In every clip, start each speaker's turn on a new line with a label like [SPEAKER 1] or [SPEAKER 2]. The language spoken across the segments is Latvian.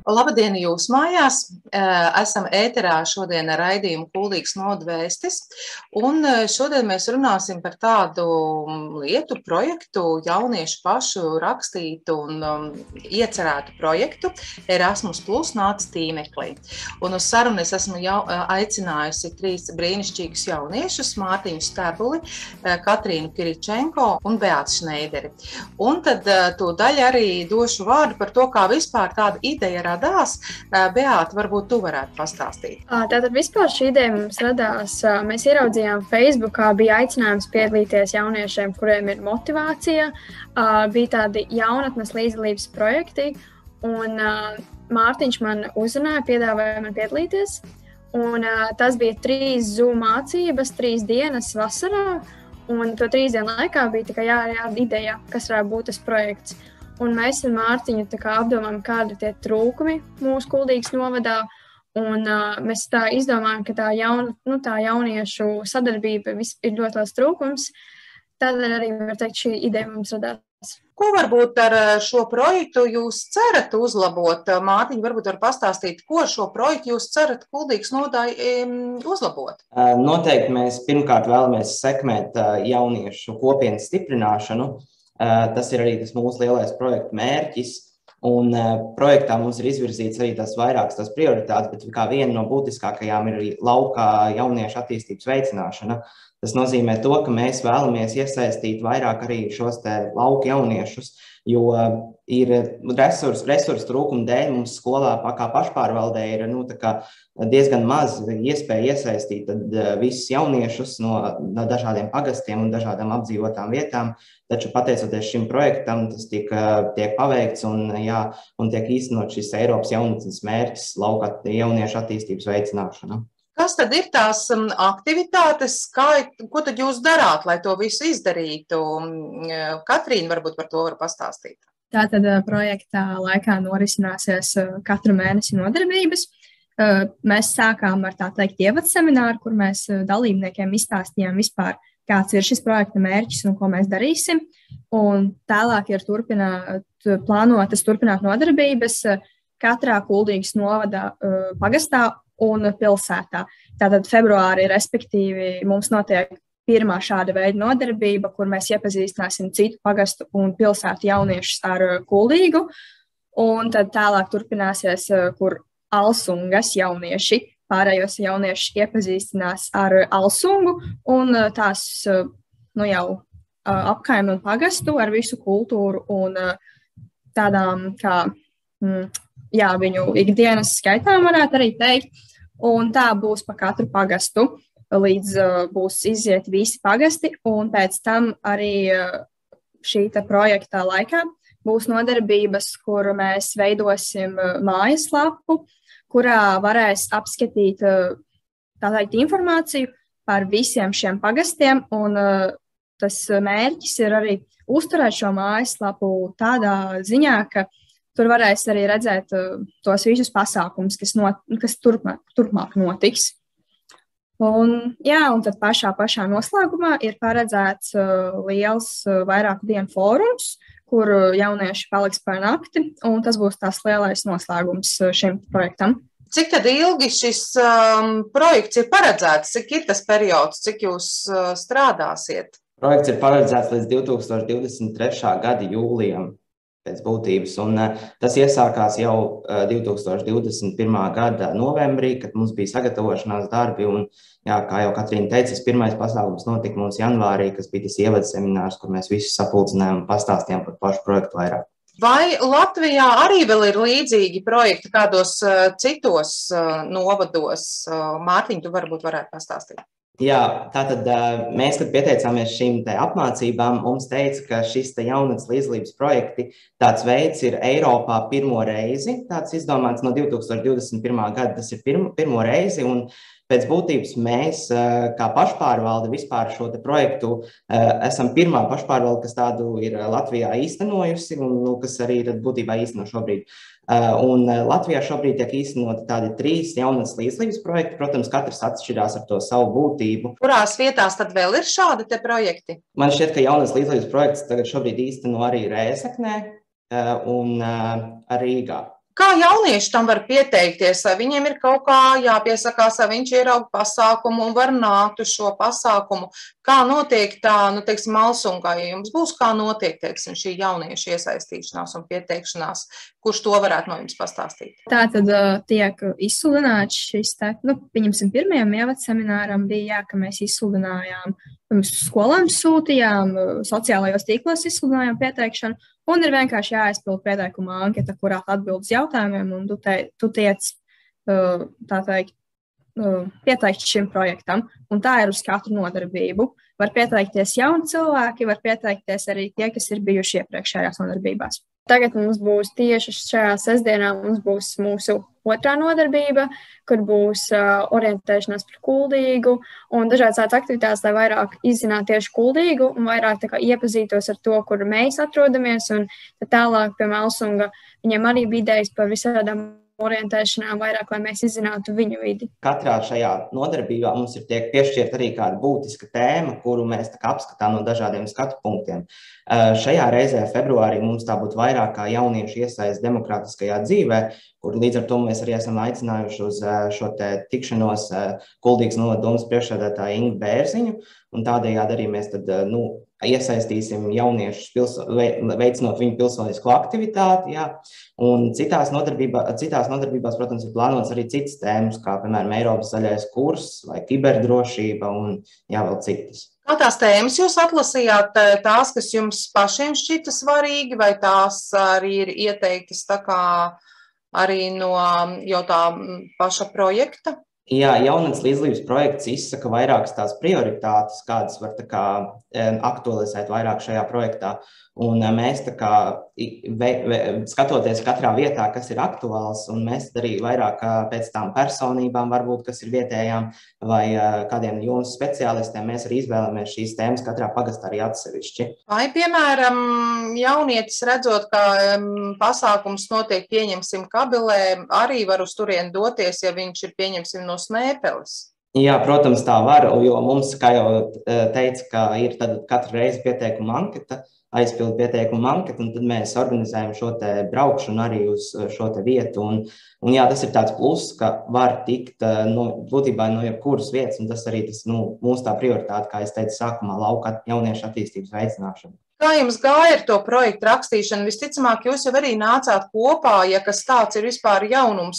[SPEAKER 1] Labdien jūs mājās! Esam ēterā šodien ar raidījumu Kuldīgas nodu vēstis, un šodien mēs runāsim par tādu lietu, projektu, jauniešu pašu rakstītu un iecerētu projektu Erasmus Plus nāc tīmeklī. Un uz sarunu es esmu aicinājusi trīs brīnišķīgus jauniešus, Mārtiņu Stebuli, Katrīnu Kiričenko un Beātu Šneideri. Un tad tūdaļ arī došu vārdu par to, kā vispār tāda ideja radās. Beāta, varbūt tu varētu pastāstīt.
[SPEAKER 2] Tātad vispār šī ideja mums radās, mēs ieraudzījām Facebookā, bija aicinājums piedalīties jauniešiem, kuriem ir motivācija, bija tādi jaunatnes līdzdalības projekti, un Mārtiņš man uzrunāja, piedāvāja man piedalīties, un tas bija 3 Zoom mācības, 3 dienas vasarā, un to 3 dienu laikā bija tā kā jārāda ideja, kas varētu būt tas projekts. Un mēs ar Mārtiņu apdomājam, kādi ir tie trūkumi mūsu Kuldīgas novadā. Un mēs tā izdomājam, ka tā jauniešu sadarbība ir ļoti liels trūkums. Tādēļ arī, var teikt, šī ideja mums radās.
[SPEAKER 1] Ko varbūt ar šo projektu jūs cerat uzlabot? Mārtiņ, varbūt var pastāstīt, ko šo projektu jūs cerat Kuldīgas nodā uzlabot?
[SPEAKER 3] Noteikti mēs pirmkārt vēlamies sekmēt jauniešu kopienas stiprināšanu. Tas ir arī tas mūsu lielais projekta mērķis, un projektā mums ir izvirzīts arī tās vairākas prioritātes, bet kā viena no būtiskākajām ir arī laukā jauniešu attīstības veicināšana. Tas nozīmē to, ka mēs vēlamies iesaistīt vairāk arī šos lauku jauniešus, jo ir resursu trūkuma dēļ mums skolā kā pašpārvaldē ir diezgan maz iespēja iesaistīt visus jauniešus no dažādiem pagastiem un dažādām apdzīvotām vietām, taču pateicoties šim projektam tas tiek paveikts un tiek īstenot šis Eiropas jaunatnes mērķis lauka jauniešu attīstības veicināšana.
[SPEAKER 1] Kas tad ir tās aktivitātes, ko tad jūs darāt, lai to visu izdarītu? Katrīna varbūt par to var pastāstīt.
[SPEAKER 2] Tātad projektā laikā norisināsies katru mēnesi nodarbības. Mēs sākām ar ievadsemināru, kur mēs dalībniekiem izstāstījām vispār, kāds ir šis projekta mērķis un ko mēs darīsim. Un tālāk ir plānotas turpināt nodarbības katrā Kuldīgas novada pagastā un pilsētā. Tātad februārī, respektīvi, mums notiek pirmā šāda veida nodarbība, kur mēs iepazīstināsim citu pagastu un pilsētu jauniešus ar Kuldīgu. Un tad tālāk turpināsies, kur Alsungas jaunieši, pārējos jauniešus iepazīstinās ar Alsungu un tās jau apkaimi un pagastu ar visu kultūru un tādām kā viņu ikdienas skaitām varētu arī teikt. Un tā būs pa katru pagastu, līdz būs iziet visi pagasti. Un pēc tam arī šī projekta laikā būs nodarbības, kur mēs veidosim mājaslapu, kurā varēs apskatīt informāciju par visiem šiem pagastiem. Un tas mērķis ir arī uzturēt šo mājaslapu tādā ziņā, ka tur varēs arī redzēt tos visus pasākumus, kas turpmāk notiks. Un tad pašā noslēgumā ir paredzēts liels vairāku dienu fórums, kur jaunieši paliks par nakti, un tas būs tās lielais noslēgums šim projektam.
[SPEAKER 1] Cik tad ilgi šis projekts ir paredzēts? Cik ir tas periods, cik jūs strādāsiet?
[SPEAKER 3] Projekts ir paredzēts līdz 2023. Gada jūlijam pēc būtības, un tas iesākās jau 2021. Gada novembrī, kad mums bija sagatavošanās darbi, un kā jau Katrīna teica, pirmais pasākums notika mums janvārī, kas bija tas ievads seminārs, kur mēs visus sapulcinājām un pastāstījām par pašu projektu vairāk.
[SPEAKER 1] Vai Latvijā arī vēl ir līdzīgi projekti kādos citos novados? Mārtiņ, tu varbūt varētu pastāstīt.
[SPEAKER 3] Jā, tātad mēs, kad pieteicāmies šīm apmācībām, mums teica, ka šis jaunatnes līdzdalības projekti tāds veids ir Eiropā pirmo reizi, tāds izdomāts no 2021. Gada, tas ir pirmo reizi, un pēc būtības mēs, kā pašpārvalde, vispār šo projektu esam pirmā pašpārvalde, kas tādu ir Latvijā īstenojusi, un kas arī būtībā īsteno šobrīd. Un Latvijā šobrīd tiek īstenoti tādi 3 jaunatnes līdzdalības projekti. Protams, katrs atšķirās ar to savu būtību.
[SPEAKER 1] Kurās vietās tad vēl ir šādi projekti?
[SPEAKER 3] Man šķiet, ka jaunatnes līdzdalības projekts tagad šobrīd īsteno arī Rēzeknē un Rīgā.
[SPEAKER 1] Kā jaunieši tam var pieteikties? Vai viņiem ir kaut kā jāpiesakās, vai viņš ierauga pasākumu un var nākt uz šo pasākumu? Kā notiek tā, teiksim, Malsunkā, ja jums būs, kā notiek, teiksim, šī jauniešu iesaistīšanās un pieteikšanās? Kurš to varētu no jums pastāstīt?
[SPEAKER 2] Tā tad tiek izsludināts šis, pieņemsim, pirmajam ievads semināram bija, ka mēs izsludinājām, skolām sūtījām, sociālajos tīklos izsludinājām pieteikšanu, un ir vienkārši jāaizpild pieteikuma anketa, kurā atbild uz jautājumiem, un tu tiec, tā teikt, pieteikt šim projektam, un tā ir uz katru nodarbību. Var pieteikties jauni cilvēki, var pieteikties arī tie, kas ir bijuši iepriekšējās nodarbībās. Tagad mums būs tieši šajā sestdienā mūsu otrā nodarbība, kur būs orientēšanās par Kuldīgu un dažādas tādas aktivitātes, lai vairāk izzinātu tieši Kuldīgu un vairāk iepazītos ar to, kur mēs atrodamies. Un tālāk pie Malsunga viņiem arī bija idejas par visādām orientēšanām vairāk, lai mēs izzinātu viņu vidi.
[SPEAKER 3] Katrā šajā nodarbībā mums tiek piešķirta arī kāda būtiska tēma, kuru mēs apskatām no dažādiem skatu punktiem. Šajā reizē februārī mums tā būtu vairāk kā jauniešu iesaist demokrātiskajā dzīvē, kur līdz ar to mēs arī esam aicinājuši uz šo tikšanos Kuldīgas novada domas priekšsēdētāju Ingu Bērziņu, un tādējādi arī mēs tad, iesaistīsim jauniešus, veicinot viņu pilsonisko aktivitāti, jā. Un citās nodarbībās, protams, ir plānots arī citas tēmas, kā, piemēram, Eiropas zaļais kurs vai kiberdrošība un vēl citas.
[SPEAKER 1] Kā tās tēmas jūs atlasījāt, tās, kas jums pašiem šķita svarīgi, vai tās arī ir ieteiktas tā kā arī no jau tā paša projekta?
[SPEAKER 3] Jā, jaunatnes līdzdalības projekts izsaka vairākas tās prioritātes, kādas var aktualizēt vairāk šajā projektā. Un mēs skatoties katrā vietā, kas ir aktuāls, un mēs arī vairāk pēc tām personībām, varbūt, kas ir vietējām, vai kādiem jomas speciālistiem, mēs arī izvēlamies šīs tēmas katrā pagastā arī atsevišķi.
[SPEAKER 1] Vai, piemēram, jaunietis redzot, ka pasākums notiek, pieņemsim, Kabelē, arī var uz turieni doties, ja viņš ir, pieņemsim, no Snēpeles?
[SPEAKER 3] Jā, protams, tā var, jo mums, kā jau teica, ka ir tad katru reizi pieteikuma anketa, aizpild pieteikumu anketu, un tad mēs organizējam šo te braukšanu arī uz šo te vietu. Un jā, tas ir tāds pluss, ka var tikt būtībā no jebkuras vietas, un tas arī mūsu tā prioritāte, kā es teicu sākumā, lauka jauniešu attīstības veicināšana.
[SPEAKER 1] Kā jums gāja ar to projektu rakstīšanu? Visticamāk, jūs jau arī nācāt kopā, ja kas tāds ir vispār jaunums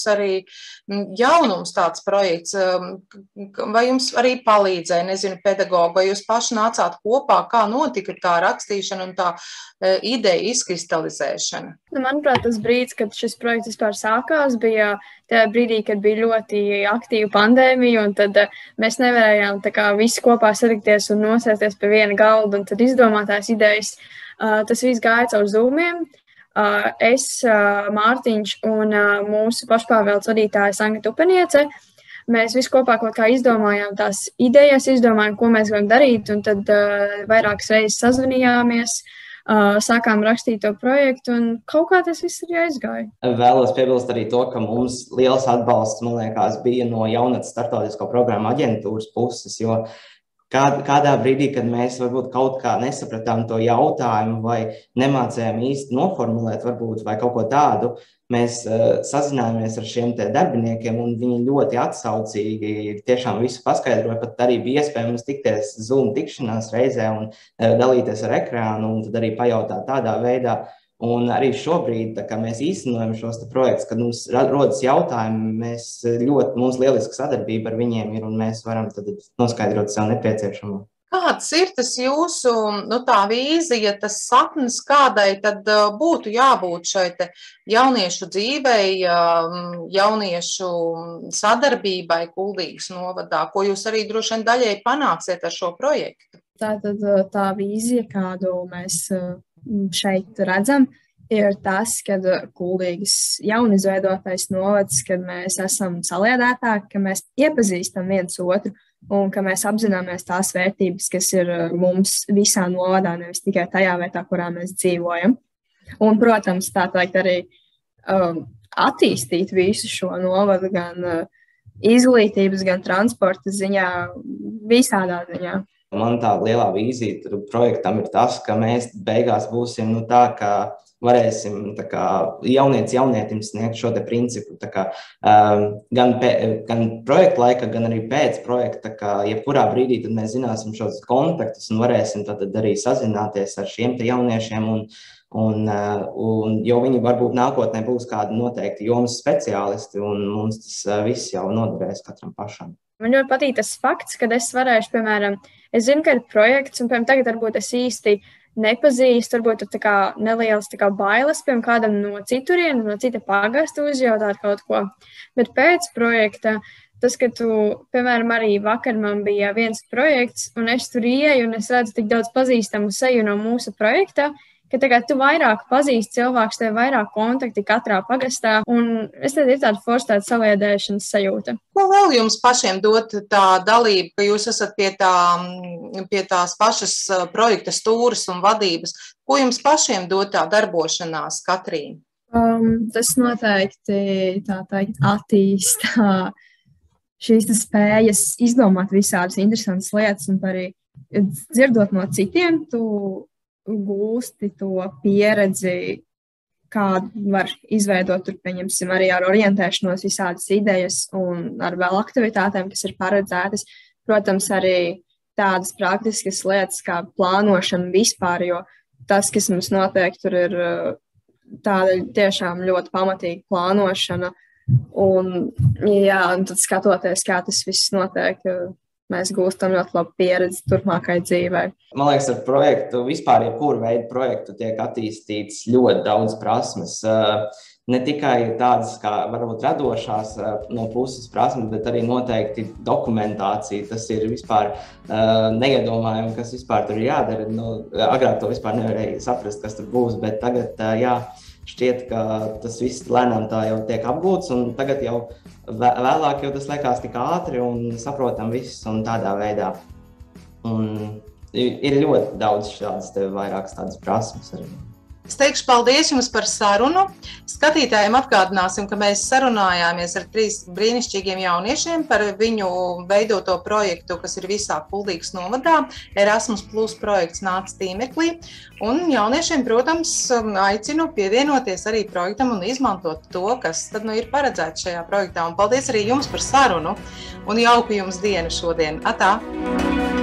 [SPEAKER 1] tāds projekts. Vai jums arī palīdzēja, nezinu, pedagogi, vai jūs paši nācāt kopā, kā notika tā rakstīšana un tā ideja izkristalizēšana?
[SPEAKER 2] Manuprāt, tas brīdis, kad šis projekts vispār sākās, bija tajā brīdī, kad bija ļoti aktīva pandēmija, un tad mēs nevarējām visi kopā satikties un nosēsties pie viena galda un tad izdomāt tās idejas. Tas viss gāja caur Zoomiem. Es, Mārtiņš un mūsu pašpārvaldes vadītāja Sanga Tupeniece, mēs visi kopā kaut kā izdomājām tās idejas, izdomājām, ko mēs gribam darīt, un tad vairākas reizes sazvanījāmies, sākām rakstīt to projektu, un kaut kā tas viss arī aizgāja.
[SPEAKER 3] Vēlos piebilst arī to, ka mums liels atbalsts, man liekas, bija no jaunatnes starptautisko programmu aģentūras puses, jo kādā brīdī, kad mēs varbūt kaut kā nesapratām to jautājumu vai nemācējām īsti noformulēt varbūt vai kaut ko tādu, mēs sazinājāmies ar šiem te darbiniekiem un viņi ļoti atsaucīgi tiešām visu paskaidroja, pat arī bija iespēja mums tikties Zoom tikšanās reizē un dalīties ar ekrānu un tad arī pajautāt tādā veidā. Un arī šobrīd, kad mēs īstenojam šos projektus, kad mums rodas jautājumi, mums lieliska sadarbība ar viņiem ir un mēs varam tad noskaidrot sev nepieciešamo.
[SPEAKER 1] Kāds ir tas jūsu tā vīzija, tas sapnis, kādai tad būtu jābūt šai te jauniešu dzīvei, jauniešu sadarbībai Kuldīgas novadā, ko jūs arī droši vien daļēji panāksiet ar šo projektu?
[SPEAKER 2] Tātad tā vīzija, kādu mēs šeit redzam, ir tas, kad Kuldīgas jaunizveidotais novads, kad mēs esam saliedētāki, ka mēs iepazīstam viens otru un ka mēs apzināmies tās vērtības, kas ir mums visā novadā, nevis tikai tajā vietā, kurā mēs dzīvojam. Un, protams, tā teikt arī attīstīt visu šo novadu gan izglītības, gan transporta ziņā, visādā ziņā.
[SPEAKER 3] Man tā lielā vīzija projektam ir tas, ka mēs beigās būsim tā, ka varēsim jaunietim sniegt šo te principu. Gan projekta laika, gan arī pēc projekta, jebkurā brīdī tad mēs zināsim šos kontaktus un varēsim tad arī sazināties ar šiem te jauniešiem, jo viņi varbūt nākotnē būs kādi noteikti jomas speciālisti, un mums tas viss jau noderēs katram pašam.
[SPEAKER 2] Man ļoti patīk tas fakts, ka es varēšu, piemēram, es zinu, ka ir projekts, un tagad varbūt es īsti nepazīstu, varbūt tā kā nelielas bailes, piemēram, kādam no citurien, no cita pagasta uzjautāt kaut ko. Bet pēc projekta, tas, ka tu, piemēram, arī vakar man bija viens projekts, un es tur ieju, un es redzu tik daudz pazīstamu seju no mūsu projekta, ka tu vairāk pazīsti cilvēkus, tev vairāk kontakti katrā pagastā, un es tad ir tāda forša saliedēšanas sajūta.
[SPEAKER 1] Ko vēl jums pašiem dot tā dalība, ka jūs esat pie tās pašas projekta stūres un vadības? Ko jums pašiem dot tā darbošanās, Katrīna?
[SPEAKER 2] Tas noteikti, tā teikt, attīsta šīs spējas izdomāt visādas interesantas lietas, un arī dzirdot no citiem, tu gūsti to pieredzi, kādu var izveidot, tur, pieņemsim, arī ar orientēšanos visādas idejas un ar vēl aktivitātēm, kas ir paredzētas. Protams, arī tādas praktiskas lietas kā plānošana vispār, jo tas, kas mums notiek, tur ir tāda tiešām ļoti pamatīga plānošana. Un tad skatoties, kā tas viss notiek, mēs gūstam ļoti labu pieredzi turpmākai dzīvei.
[SPEAKER 3] Man liekas, ar projektu, vispār jebkuru veidu projektu tiek attīstīts ļoti daudz prasmes. Ne tikai tādas kā varbūt radošās no puses prasmes, bet arī noteikti dokumentācija. Tas ir vispār neiedomājami, kas vispār tur ir jādara. Agrāk to vispār nevarēja saprast, kas tur būs, bet tagad, šķiet, ka tas viss lēnām tā jau tiek apgūts, un tagad jau vēlāk jau tas liekas tik ātri un saprotam viss un tādā veidā. Un ir ļoti daudz šādas vairākas tādas prasmes arī.
[SPEAKER 1] Es teikšu paldies jums par sarunu. Skatītājiem atgādināsim, ka mēs sarunājāmies ar 3 brīnišķīgiem jauniešiem par viņu veidoto projektu, kas ir visā Kuldīgas novadā. Erasmus Plus projekts nāca tīmeklī. Un jauniešiem, protams, aicinu pievienoties arī projektam un izmantot to, kas tad ir paredzēts šajā projektā. Un paldies arī jums par sarunu un jauku jums dienu šodien. Atā!